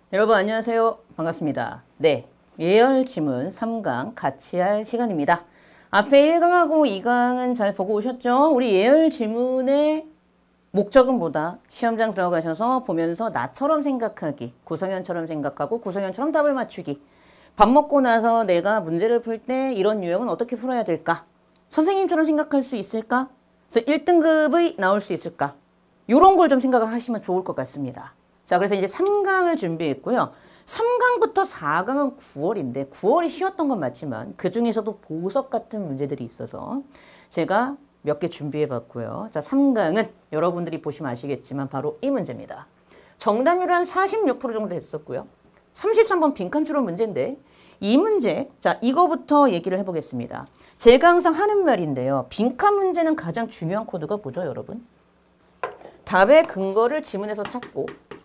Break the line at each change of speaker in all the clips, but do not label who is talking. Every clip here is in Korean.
여러분 안녕하세요. 반갑습니다. 네, 예열 지문 3강 같이 할 시간입니다. 앞에 1강하고 2강은 잘 보고 오셨죠? 우리 예열 지문의 목적은 뭐다? 시험장 들어가셔서 보면서 나처럼 생각하기, 구성현처럼 생각하고 구성현처럼 답을 맞추기. 밥 먹고 나서 내가 문제를 풀 때 이런 유형은 어떻게 풀어야 될까? 선생님처럼 생각할 수 있을까? 그래서 1등급의 나올 수 있을까? 이런 걸 좀 생각을 하시면 좋을 것 같습니다. 자, 그래서 이제 3강을 준비했고요. 3강부터 4강은 9월인데 9월이 쉬웠던 건 맞지만 그 중에서도 보석 같은 문제들이 있어서 제가 몇 개 준비해 봤고요. 자, 3강은 여러분들이 보시면 아시겠지만 바로 이 문제입니다. 정답률 한 46% 정도 됐었고요. 33번 빈칸 추론 문제인데 이 문제, 자, 이거부터 얘기를 해보겠습니다. 제가 항상 하는 말인데요. 빈칸 문제는 가장 중요한 코드가 뭐죠, 여러분? 답의 근거를 지문에서 찾고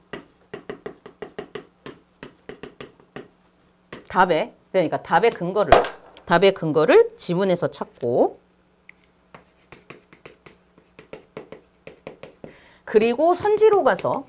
그러니까 답의 근거를 지문에서 찾고 그리고 선지로 가서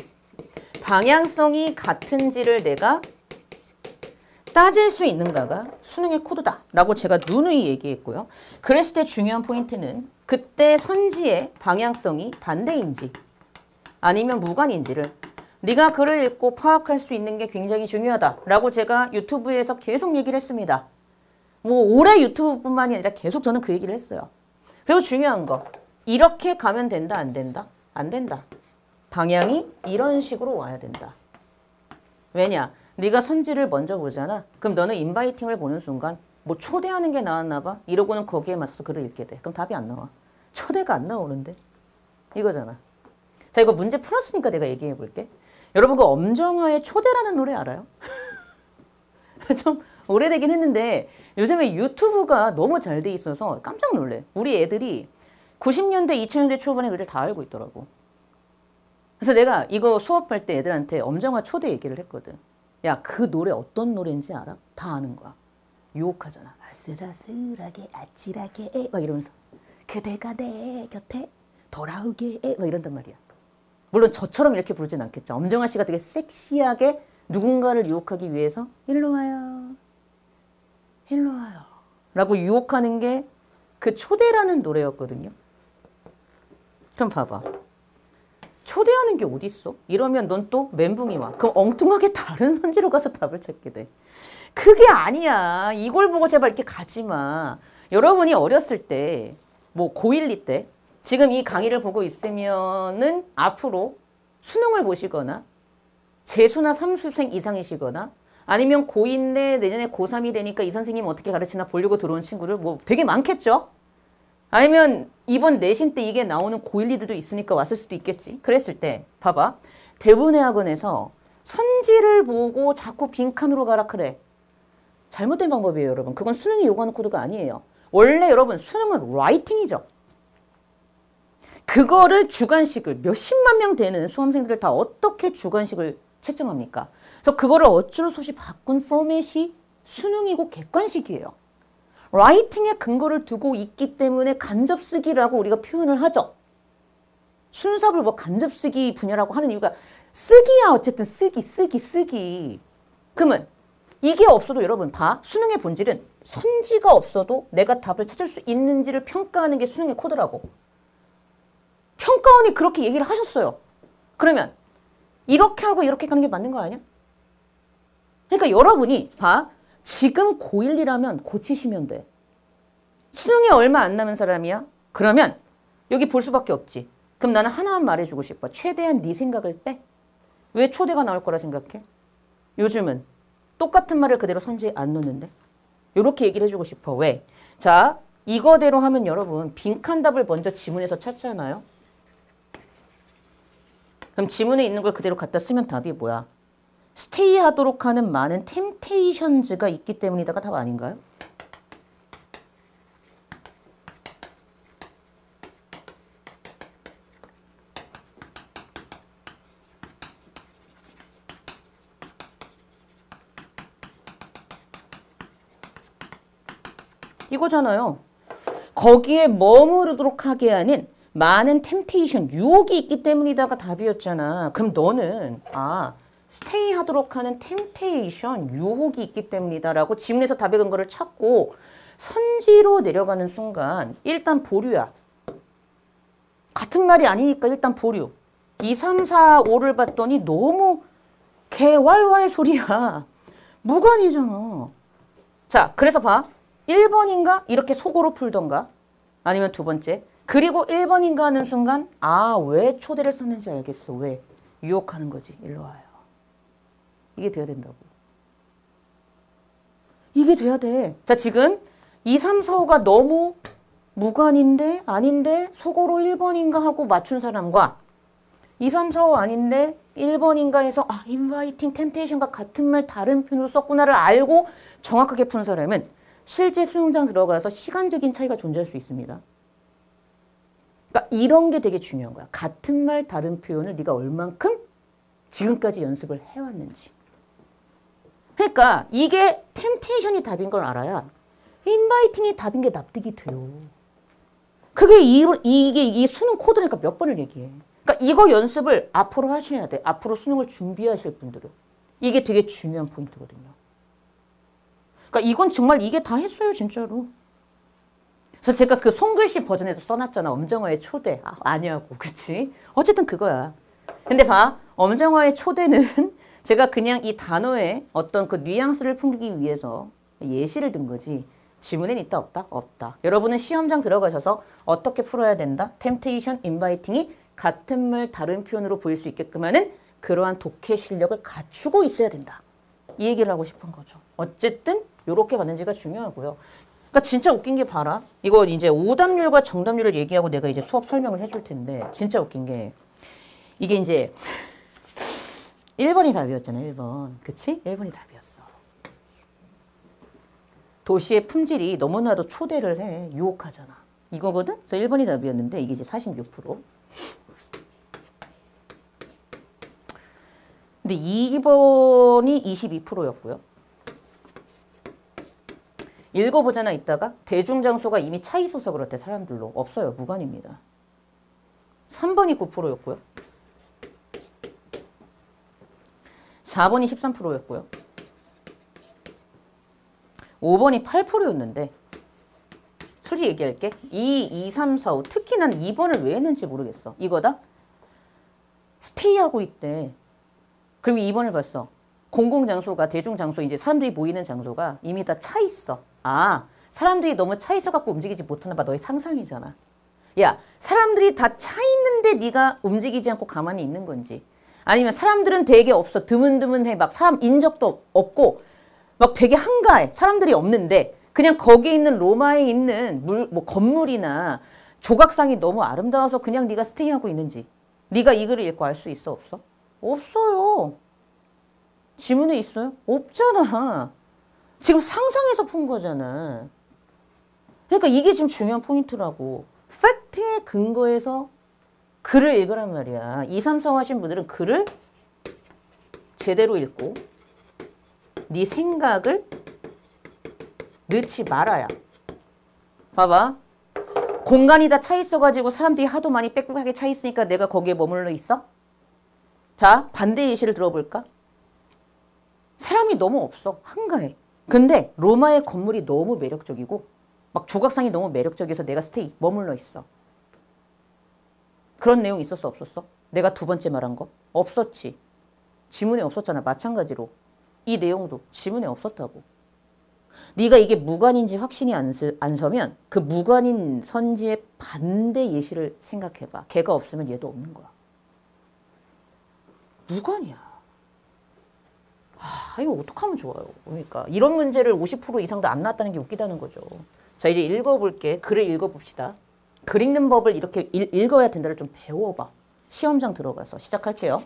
방향성이 같은지를 내가 따질 수 있는가가 수능의 코드다 라고 제가 누누이 얘기했고요. 그랬을 때 중요한 포인트는 그때 선지의 방향성이 반대인지 아니면 무관인지를 네가 글을 읽고 파악할 수 있는 게 굉장히 중요하다라고 제가 유튜브에서 계속 얘기를 했습니다. 뭐 올해 유튜브뿐만이 아니라 계속 저는 그 얘기를 했어요. 그리고 중요한 거, 이렇게 가면 된다, 안 된다? 안 된다. 방향이 이런 식으로 와야 된다. 왜냐? 네가 선지를 먼저 보잖아. 그럼 너는 인바이팅을 보는 순간 뭐 초대하는 게 나왔나 봐? 이러고는 거기에 맞춰서 글을 읽게 돼. 그럼 답이 안 나와. 초대가 안 나오는데? 이거잖아. 자, 이거 문제 풀었으니까 내가 얘기해 볼게. 여러분 그 엄정화의 초대라는 노래 알아요? 좀 오래되긴 했는데 요즘에 유튜브가 너무 잘 돼 있어서 깜짝 놀래. 우리 애들이 90년대, 2000년대 초반에 노래를 다 알고 있더라고. 그래서 내가 이거 수업할 때 애들한테 엄정화 초대 얘기를 했거든. 야, 그 노래 어떤 노래인지 알아? 다 아는 거야. 유혹하잖아. 아슬아슬하게 아찔하게 막 이러면서 그대가 내 곁에 돌아오게 막 이런단 말이야. 물론 저처럼 이렇게 부르진 않겠죠. 엄정화 씨가 되게 섹시하게 누군가를 유혹하기 위해서 일로 와요. 일로 와요. 라고 유혹하는 게 그 초대라는 노래였거든요. 그럼 봐봐. 초대하는 게 어딨어? 이러면 넌 또 멘붕이 와. 그럼 엉뚱하게 다른 선지로 가서 답을 찾게 돼. 그게 아니야. 이걸 보고 제발 이렇게 가지 마. 여러분이 어렸을 때, 뭐 고1, 2 때 지금 이 강의를 보고 있으면은 앞으로 수능을 보시거나 재수나 삼수생 이상이시거나 아니면 고2인데 내년에 고3이 되니까 이 선생님 어떻게 가르치나 보려고 들어온 친구들 뭐 되게 많겠죠? 아니면 이번 내신 때 이게 나오는 고1, 2들도 있으니까 왔을 수도 있겠지. 그랬을 때 봐봐. 대부분의 학원에서 선지를 보고 자꾸 빈칸으로 가라 그래. 잘못된 방법이에요, 여러분. 그건 수능이 요구하는 코드가 아니에요. 원래 여러분 수능은 라이팅이죠. 그거를 주관식을 몇십만 명 되는 수험생들을 다 어떻게 주관식을 채점합니까? 그래서 그거를 어쩔 수 없이 바꾼 포맷이 수능이고 객관식이에요. 라이팅의 근거를 두고 있기 때문에 간접쓰기라고 우리가 표현을 하죠. 순서를 뭐 간접쓰기 분야라고 하는 이유가 쓰기야. 어쨌든 쓰기. 그러면 이게 없어도 여러분 봐. 수능의 본질은 선지가 없어도 내가 답을 찾을 수 있는지를 평가하는 게 수능의 코드라고. 평가원이 그렇게 얘기를 하셨어요. 그러면 이렇게 하고 이렇게 가는 게 맞는 거 아니야? 그러니까 여러분이 봐. 지금 고1이라면 고치시면 돼. 수능이 얼마 안 남은 사람이야? 그러면 여기 볼 수밖에 없지. 그럼 나는 하나만 말해주고 싶어. 최대한 네 생각을 빼. 왜 초대가 나올 거라 생각해? 요즘은 똑같은 말을 그대로 선지에 안 넣는데? 이렇게 얘기를 해주고 싶어. 왜? 자, 이거대로 하면 여러분 빈칸 답을 먼저 지문에서 찾잖아요. 그럼 지문에 있는 걸 그대로 갖다 쓰면 답이 뭐야? 스테이 하도록 하는 많은 템테이션즈가 있기 때문이다가 답 아닌가요? 이거잖아요. 거기에 머무르도록 하게 하는 많은 템테이션, 유혹이 있기 때문이다가 답이었잖아. 그럼 너는 스테이 하도록 하는 템테이션, 유혹이 있기 때문이다라고 지문에서 답의 근거를 찾고 선지로 내려가는 순간 일단 보류야. 같은 말이 아니니까 일단 보류. 2, 3, 4, 5를 봤더니 너무 개왈왈 소리야. 무관이잖아. 자, 그래서 봐. 1번인가? 이렇게 속으로 풀던가. 아니면 두 번째. 그리고 1번인가 하는 순간 아, 왜 초대를 썼는지 알겠어. 왜? 유혹하는 거지. 일로 와요. 이게 돼야 된다고. 이게 돼야 돼. 자, 지금 2, 3, 4, 5가 너무 무관인데 아닌데 속으로 1번인가 하고 맞춘 사람과 2, 3, 4, 5 아닌데 1번인가 해서 아, inviting, temptation과 같은 말 다른 표현으로 썼구나를 알고 정확하게 푼 사람은 실제 수영장 들어가서 시간적인 차이가 존재할 수 있습니다. 그러니까 이런 게 되게 중요한 거야. 같은 말 다른 표현을 네가 얼만큼 지금까지 연습을 해왔는지. 그러니까 이게 템테이션이 답인 걸 알아야 인바이팅이 답인 게 납득이 돼요. 그게 이게 수능 코드니까 몇 번을 얘기해. 그러니까 이거 연습을 앞으로 하셔야 돼. 앞으로 수능을 준비하실 분들은. 이게 되게 중요한 포인트거든요. 그러니까 이건 정말 이게 다 했어요, 진짜로. 그래서 제가 그 손글씨 버전에도 써놨잖아. 엄정화의 초대. 아, 아니하고. 그치? 어쨌든 그거야. 근데 봐. 엄정화의 초대는 제가 그냥 이 단어의 어떤 그 뉘앙스를 풍기기 위해서 예시를 든 거지. 지문엔 있다 없다? 없다. 여러분은 시험장 들어가셔서 어떻게 풀어야 된다? 템테이션, 인바이팅이 같은 말 다른 표현으로 보일 수 있게끔 하는 그러한 독해 실력을 갖추고 있어야 된다. 이 얘기를 하고 싶은 거죠. 어쨌든 이렇게 받는지가 중요하고요. 그러니까 진짜 웃긴 게 봐라. 이거 이제 오답률과 정답률을 얘기하고 내가 이제 수업 설명을 해줄 텐데 진짜 웃긴 게 이게 이제 1번이 답이었잖아. 1번. 그치? 1번이 답이었어. 도시의 품질이 너무나도 초대를 해. 유혹하잖아. 이거거든? 그래서 1번이 답이었는데 이게 이제 46%. 근데 2번이 22%였고요. 읽어보잖아 있다가 대중장소가 이미 차 있어서 그렇대. 사람들로. 없어요. 무관입니다. 3번이 9%였고요. 4번이 13%였고요. 5번이 8%였는데 솔직히 얘기할게. 2, 3, 4, 5 특히 난 2번을 왜 했는지 모르겠어. 이거다? 스테이하고 있대. 그리고 2번을 봤어. 공공장소가 대중장소 이제 사람들이 모이는 장소가 이미 다 차 있어. 아, 사람들이 너무 차 있어갖고 움직이지 못하나 봐. 너의 상상이잖아. 야, 사람들이 다 차 있는데 네가 움직이지 않고 가만히 있는 건지 아니면 사람들은 되게 없어. 드문드문해. 막 사람 인적도 없고 막 되게 한가해. 사람들이 없는데 그냥 거기 있는 로마에 있는 뭐 건물이나 조각상이 너무 아름다워서 그냥 네가 스테이하고 있는지 네가 이 글을 읽고 알 수 있어? 없어? 없어요. 지문에 있어요? 없잖아. 지금 상상해서 푼 거잖아. 그러니까 이게 지금 중요한 포인트라고. 팩트에 근거해서 글을 읽으란 말이야. 2, 3, 4 하신 분들은 글을 제대로 읽고 네 생각을 넣지 말아야. 봐봐. 공간이 다 차 있어가지고 사람들이 하도 많이 빽빽하게 차 있으니까 내가 거기에 머물러 있어? 자, 반대 예시를 들어볼까? 사람이 너무 없어. 한가해. 근데 로마의 건물이 너무 매력적이고 막 조각상이 너무 매력적이어서 내가 스테이 머물러 있어. 그런 내용 있었어? 없었어? 내가 두 번째 말한 거? 없었지. 지문에 없었잖아. 마찬가지로. 이 내용도 지문에 없었다고. 네가 이게 무관인지 확신이 안 서면 그 무관인 선지의 반대 예시를 생각해봐. 걔가 없으면 얘도 없는 거야. 무관이야. 아, 이거 어떡하면 좋아요. 그러니까 이런 문제를 50% 이상도 안 나왔다는 게 웃기다는 거죠. 자, 이제 읽어볼게. 글을 읽어봅시다. 글 읽는 법을 이렇게 읽어야 된다를 좀 배워봐. 시험장 들어가서 시작할게요.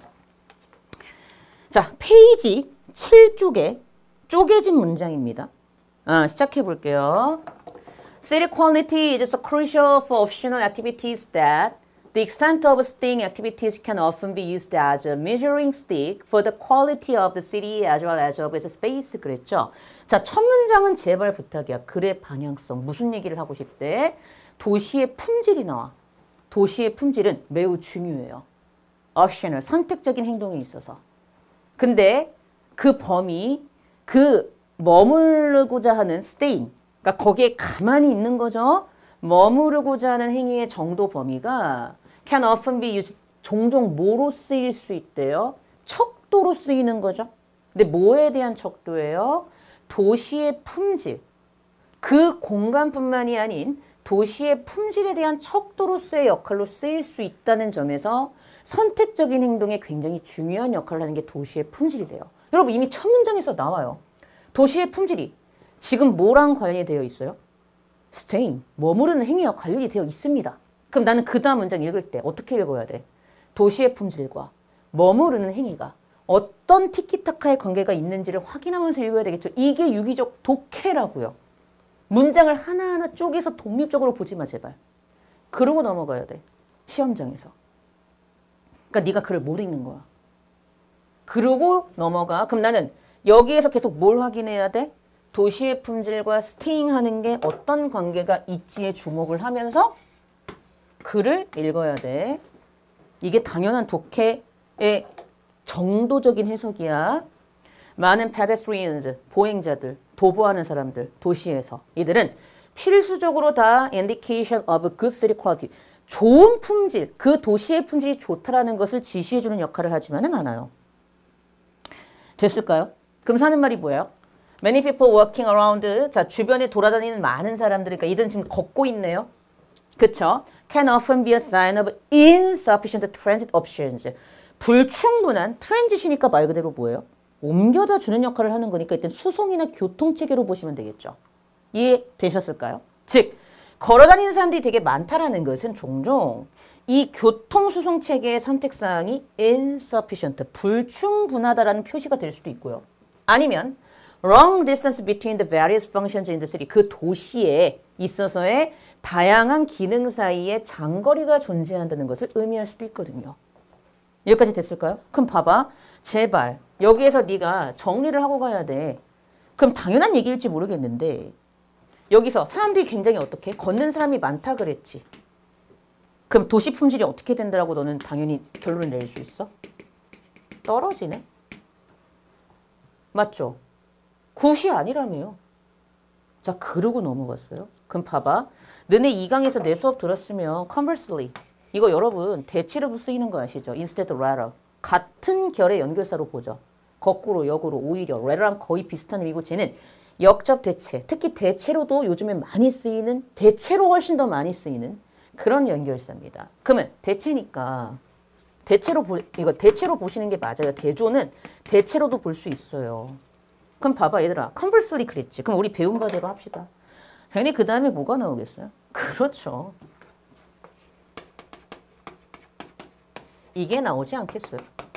자, 페이지 7쪽에 쪼개진 문장입니다. 시작해 볼게요. City quality is so crucial for optional activities that the extent of staying activities can often be used as a measuring stick for the quality of the city as well as of its space. 그랬죠. 자, 첫 문장은 제발 부탁이야. 글의 방향성. 무슨 얘기를 하고 싶대? 도시의 품질이 나와. 도시의 품질은 매우 중요해요. optional, 선택적인 행동에 있어서. 근데 그 범위, 그 머무르고자 하는 staying, 그러니까 거기에 가만히 있는 거죠. 머무르고자 하는 행위의 정도 범위가 can often be used, 종종 뭐로 쓰일 수 있대요? 척도로 쓰이는 거죠. 근데 뭐에 대한 척도예요? 도시의 품질, 그 공간뿐만이 아닌 도시의 품질에 대한 척도로서의 역할로 쓰일 수 있다는 점에서 선택적인 행동에 굉장히 중요한 역할을 하는 게 도시의 품질이래요. 여러분 이미 첫 문장에서 나와요. 도시의 품질이 지금 뭐랑 관련이 되어 있어요? staying, 머무르는 행위와 관련이 되어 있습니다. 그럼 나는 그 다음 문장 읽을 때 어떻게 읽어야 돼? 도시의 품질과 머무르는 행위가 어떤 티키타카의 관계가 있는지를 확인하면서 읽어야 되겠죠. 이게 유기적 독해라고요. 문장을 하나하나 쪼개서 독립적으로 보지 마 제발. 그러고 넘어가야 돼. 시험장에서. 그러니까 네가 글을 못 읽는 거야. 그러고 넘어가. 그럼 나는 여기에서 계속 뭘 확인해야 돼? 도시의 품질과 스테잉하는 게 어떤 관계가 있지에 주목을 하면서 글을 읽어야 돼. 이게 당연한 독해의 정도적인 해석이야. 많은 pedestrians, 보행자들, 도보하는 사람들, 도시에서 이들은 필수적으로 다 indication of good city quality, 좋은 품질, 그 도시의 품질이 좋다라는 것을 지시해주는 역할을 하지만은 않아요. 됐을까요? 그럼 사는 말이 뭐예요? Many people walking around, 자 주변에 돌아다니는 많은 사람들, 그러니까 이들은 지금 걷고 있네요. 그쵸? Can often be a sign of insufficient transit options. 불충분한 트랜짓이니까 말 그대로 뭐예요? 옮겨다 주는 역할을 하는 거니까 일단 수송이나 교통체계로 보시면 되겠죠. 이해되셨을까요? 즉 걸어다니는 사람들이 되게 많다라는 것은 종종 이 교통수송체계의 선택사항이 insufficient, 불충분하다라는 표시가 될 수도 있고요. 아니면 long distance between the various functions in the city, 그 도시에 있어서의 다양한 기능 사이에 장거리가 존재한다는 것을 의미할 수도 있거든요. 여기까지 됐을까요? 그럼 봐봐. 제발 여기에서 네가 정리를 하고 가야 돼. 그럼 당연한 얘기일지 모르겠는데 여기서 사람들이 굉장히 어떻게? 걷는 사람이 많다 그랬지. 그럼 도시 품질이 어떻게 된다라고 너는 당연히 결론을 내릴 수 있어? 떨어지네. 맞죠? 굿이 아니라며요. 자, 그러고 넘어갔어요. 그럼 봐봐. 너네 2강에서 내 수업 들었으면 conversely, 이거 여러분 대체로도 쓰이는 거 아시죠? instead of rather. 같은 결의 연결사로 보죠. 거꾸로 역으로 오히려 rather랑 거의 비슷한 의미고 쟤는 역접 대체, 특히 대체로도 요즘에 많이 쓰이는, 대체로 훨씬 더 많이 쓰이는 그런 연결사입니다. 그러면 대체니까 이거 대체로 보시는 게 맞아요. 대조는 대체로도 볼 수 있어요. 그럼 봐봐 얘들아, conversely 그랬지. 그럼 우리 배운 바대로 합시다. 당연히 그 다음에 뭐가 나오겠어요? 그렇죠. 이게 나오지 않겠어요?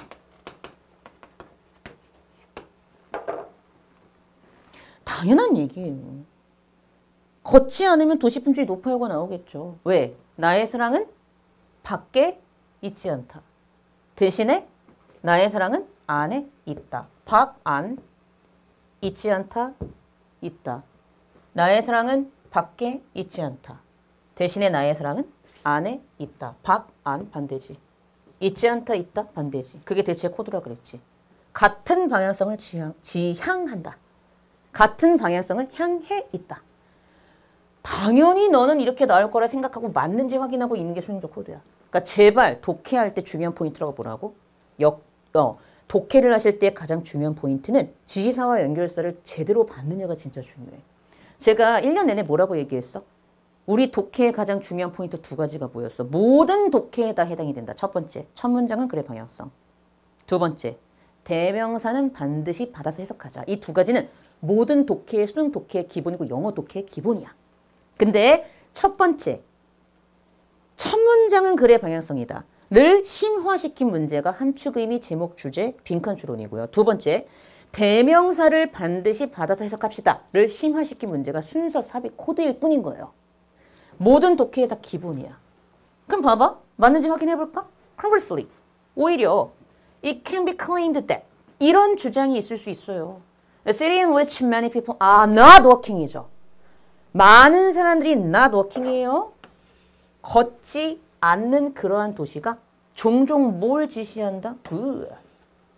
당연한 얘기예요. 걷지 않으면 도시 품질이 높아요가 나오겠죠. 왜? 나의 사랑은 밖에 있지 않다. 대신에 나의 사랑은 안에 있다. 밖, 안, 있지 않다, 있다. 나의 사랑은 밖에 있지 않다. 대신에 나의 사랑은 안에 있다. 밖, 안, 반대지. 있지 않다, 있다, 반대지. 그게 대체 코드라 그랬지. 같은 방향성을 지향한다. 같은 방향성을 향해 있다. 당연히 너는 이렇게 나올 거라 생각하고 맞는지 확인하고 있는 게 수능적 코드야. 그러니까 제발 독해할 때 중요한 포인트라고 보라고? 독해를 하실 때 가장 중요한 포인트는 지시사와 연결사를 제대로 받느냐가 진짜 중요해. 제가 1년 내내 뭐라고 얘기했어? 우리 독해의 가장 중요한 포인트 2가지가 뭐였어? 모든 독해에 다 해당이 된다. 첫 번째, 첫 문장은 글의 방향성. 두 번째, 대명사는 반드시 받아서 해석하자. 이 2가지는 모든 독해의 수능 독해의 기본이고 영어 독해의 기본이야. 근데 첫 번째, 첫 문장은 글의 방향성이다. 를 심화시킨 문제가 함축 의미, 제목, 주제, 빈칸 추론이고요. 두 번째, 대명사를 반드시 받아서 해석합시다. 를 심화시킨 문제가 순서 삽입 코드일 뿐인 거예요. 모든 독해에 다 기본이야. 그럼 봐봐. 맞는지 확인해볼까? Conversely, 오히려 it can be claimed that 이런 주장이 있을 수 있어요. A city in which many people are not walking이죠. 많은 사람들이 not walking이에요. 걷지 않는 그러한 도시가 종종 뭘 지시한다?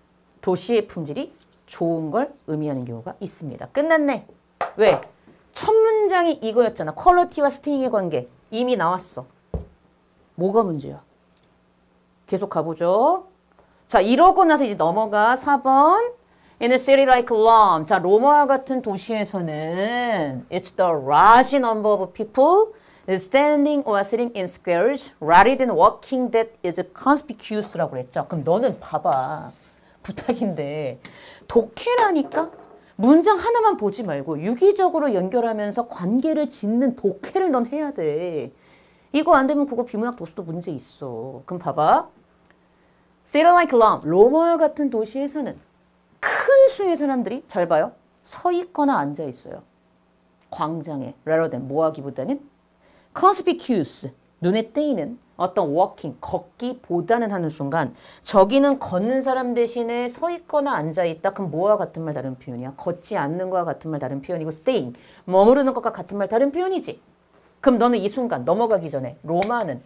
도시의 품질이 좋은 걸 의미하는 경우가 있습니다. 끝났네. 왜? 첫 문장이 이거였잖아. 퀄리티와 스테잉의 관계. 이미 나왔어. 뭐가 문제야? 계속 가보죠. 자, 이러고 나서 이제 넘어가 4번. In a city like Rome. 자, 로마와 같은 도시에서는 it's the large number of people standing or sitting in squares rather than walking that is conspicuous라고 그랬죠. 그럼 너는 봐봐. 부탁인데 독해라니까? 문장 하나만 보지 말고 유기적으로 연결하면서 관계를 짓는 독해를 넌 해야 돼. 이거 안 되면 국어 비문학 도수도 문제 있어. 그럼 봐봐. City like Rome. 로마와 같은 도시에서는 큰 수의 사람들이 잘 봐요. 서 있거나 앉아 있어요. 광장에. rather than 뭐하기보다는 conspicuous. 눈에 띄는 어떤 walking, 걷기보다는 하는 순간 저기는 걷는 사람 대신에 서 있거나 앉아 있다. 그럼 뭐와 같은 말 다른 표현이야? 걷지 않는 거와 같은 말 다른 표현이고 staying, 머무르는 것과 같은 말 다른 표현이지. 그럼 너는 이 순간 넘어가기 전에 로마는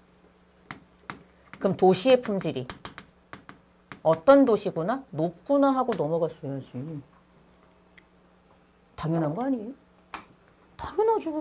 그럼 도시의 품질이 어떤 도시구나? 높구나 하고 넘어갔어야지. 당연한 거 아니에요? 당연하죠.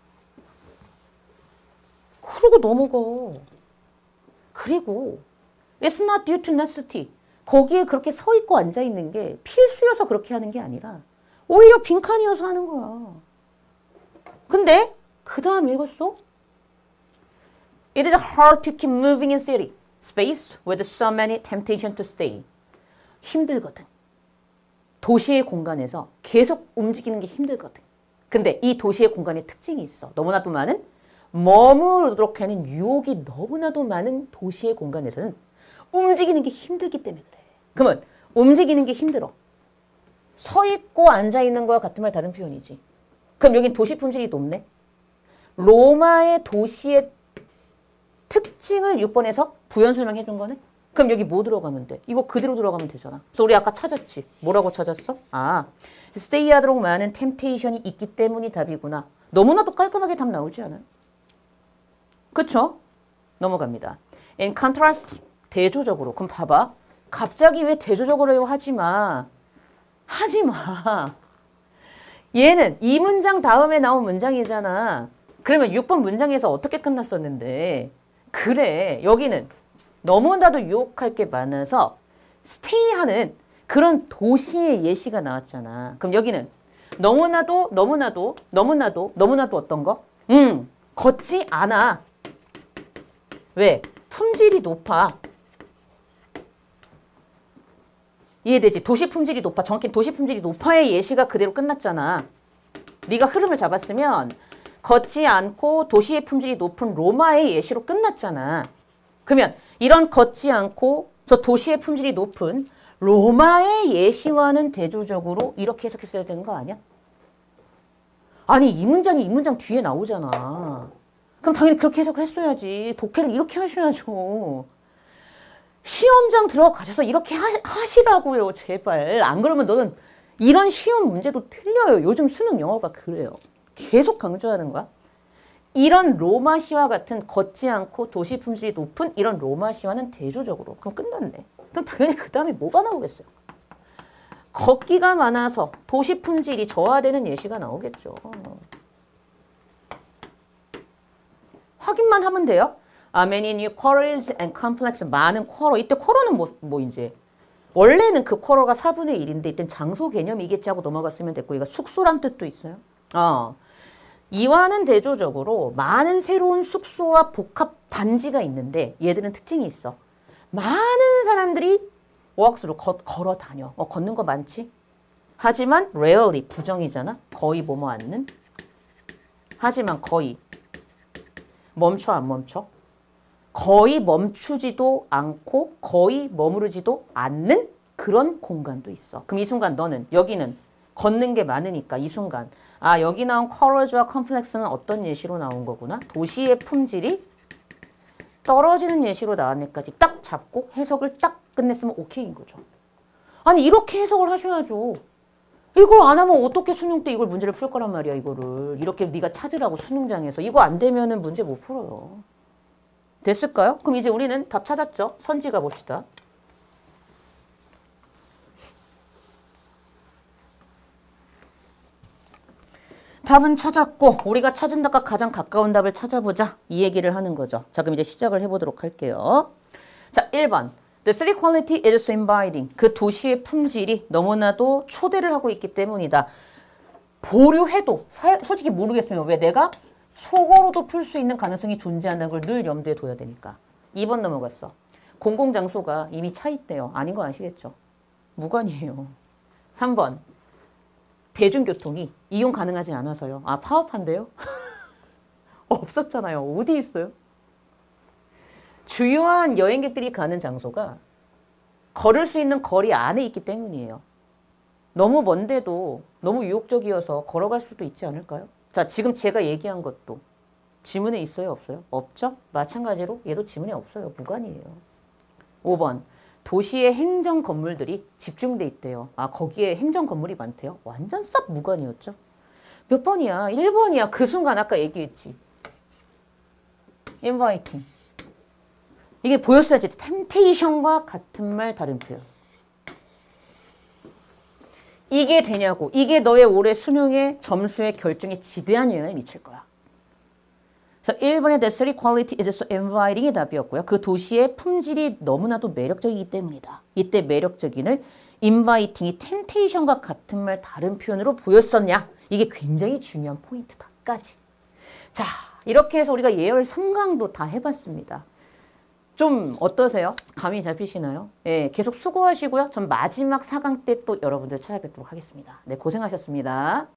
그러고 넘어가. 그리고 it's not due to necessity. 거기에 그렇게 서 있고 앉아 있는 게 필수여서 그렇게 하는 게 아니라 오히려 빈칸이어서 하는 거야. 근데 그 다음 읽었어? It is hard to keep moving in city space with so many temptation to stay. 힘들거든. 도시의 공간에서 계속 움직이는 게 힘들거든. 근데 이 도시의 공간에 특징이 있어. 너무나도 많은 머무르도록 하는 유혹이 너무나도 많은 도시의 공간에서는 움직이는 게 힘들기 때문에 그래. 그러면 움직이는 게 힘들어. 서 있고 앉아 있는 거와 같은 말 다른 표현이지. 그럼 여긴 도시 품질이 높네. 로마의 도시의 특징을 6번에서 부연 설명해 준 거네. 그럼 여기 뭐 들어가면 돼? 이거 그대로 들어가면 되잖아. 그래서 우리 아까 찾았지. 뭐라고 찾았어? 아, 스테이 하도록 많은 템테이션이 있기 때문이 답이구나. 너무나도 깔끔하게 답 나오지 않아요? 그쵸? 넘어갑니다. In contrast, 대조적으로. 그럼 봐봐. 갑자기 왜 대조적으로 해요? 하지 마. 하지 마. 얘는 이 문장 다음에 나온 문장이잖아. 그러면 6번 문장에서 어떻게 끝났었는데? 그래. 여기는 너무나도 유혹할 게 많아서 스테이하는 그런 도시의 예시가 나왔잖아. 그럼 여기는 너무나도 어떤 거? 걷지 않아. 왜? 품질이 높아. 이해되지? 도시 품질이 높아. 정확히 도시 품질이 높아의 예시가 그대로 끝났잖아. 네가 흐름을 잡았으면 걷지 않고 도시의 품질이 높은 로마의 예시로 끝났잖아. 그러면 이런 걷지 않고 도시의 품질이 높은 로마의 예시와는 대조적으로 이렇게 해석했어야 되는 거 아니야? 아니 이 문장이 이 문장 뒤에 나오잖아. 그럼 당연히 그렇게 해석을 했어야지. 독해를 이렇게 하셔야죠. 시험장 들어가셔서 이렇게 하시라고요. 제발. 안 그러면 너는 이런 쉬운 문제도 틀려요. 요즘 수능 영어가 그래요. 계속 강조하는 거야. 이런 로마시와 같은 걷지 않고 도시 품질이 높은 이런 로마시와는 대조적으로. 그럼 끝났네. 그럼 당연히 그 다음에 뭐가 나오겠어요? 걷기가 많아서 도시 품질이 저하되는 예시가 나오겠죠. 확인만 하면 돼요. Many new quarrels and complex. 많은 쿼러. 이때 쿼러는 뭐 이제 원래는 그 쿼러가 4분의 1인데 이땐 장소 개념이겠지 하고 넘어갔으면 됐고 이거 숙소란 뜻도 있어요. 이와는 대조적으로 많은 새로운 숙소와 복합 단지가 있는데 얘들은 특징이 있어. 많은 사람들이 walkthrough 걸어 다녀. 걷는 거 많지? 하지만 rarely 부정이잖아. 거의 뭐뭐 않는. 하지만 거의 멈춰 안 멈춰? 거의 멈추지도 않고 거의 머무르지도 않는 그런 공간도 있어. 그럼 이 순간 너는 여기는 걷는 게 많으니까 이 순간 아 여기 나온 컬러즈와 컴플렉스는 어떤 예시로 나온 거구나. 도시의 품질이 떨어지는 예시로 나왔네까지 딱 잡고 해석을 딱 끝냈으면 오케이인 거죠. 아니 이렇게 해석을 하셔야죠. 이걸 안 하면 어떻게 수능 때 이걸 문제를 풀 거란 말이야. 이거를 이렇게 네가 찾으라고 수능장에서. 이거 안 되면은 문제 못 풀어요. 됐을까요? 그럼 이제 우리는 답 찾았죠? 선지 가봅시다. 답은 찾았고 우리가 찾은 답과 가장 가까운 답을 찾아보자. 이 얘기를 하는 거죠. 자, 그럼 이제 시작을 해보도록 할게요. 자, 1번. The city quality is so inviting. 그 도시의 품질이 너무나도 초대를 하고 있기 때문이다. 보류해도 솔직히 모르겠으면 왜 내가 속어로도 풀 수 있는 가능성이 존재한다는 걸 늘 염두에 둬야 되니까. 2번 넘어갔어. 공공장소가 이미 차 있대요. 아닌 거 아시겠죠? 무관이에요. 3번. 대중교통이 이용 가능하지 않아서요. 아, 파업한대요? 없었잖아요. 어디 있어요? 주요한 여행객들이 가는 장소가 걸을 수 있는 거리 안에 있기 때문이에요. 너무 먼데도 너무 유혹적이어서 걸어갈 수도 있지 않을까요? 자, 지금 제가 얘기한 것도 지문에 있어요? 없어요? 없죠? 마찬가지로 얘도 지문에 없어요. 무관이에요. 5번. 도시의 행정 건물들이 집중돼 있대요. 아, 거기에 행정 건물이 많대요. 완전 싹 무관이었죠. 몇 번이야? 1번이야. 그 순간 아까 얘기했지. inviting. 이게 보였어야지. temptation과 같은 말 다른 표현. 이게 되냐고. 이게 너의 올해 수능의 점수의 결정에 지대한 영향을 미칠 거야. 그래서 1번의 The city quality is so inviting이 답이었고요. 그 도시의 품질이 너무나도 매력적이기 때문이다. 이때 매력적인을 inviting이 temptation과 같은 말 다른 표현으로 보였었냐. 이게 굉장히 중요한 포인트다까지. 자, 이렇게 해서 우리가 예열 3강도 다 해봤습니다. 좀 어떠세요? 감이 잡히시나요? 예, 계속 수고하시고요. 전 마지막 4강 때 또 여러분들 찾아뵙도록 하겠습니다. 네, 고생하셨습니다.